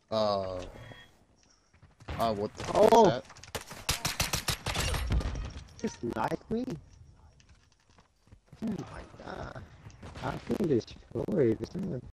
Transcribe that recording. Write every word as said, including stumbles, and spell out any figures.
Uh, uh, what the fuck is Oh, that? just knifed me? Oh my god. I've been destroyed.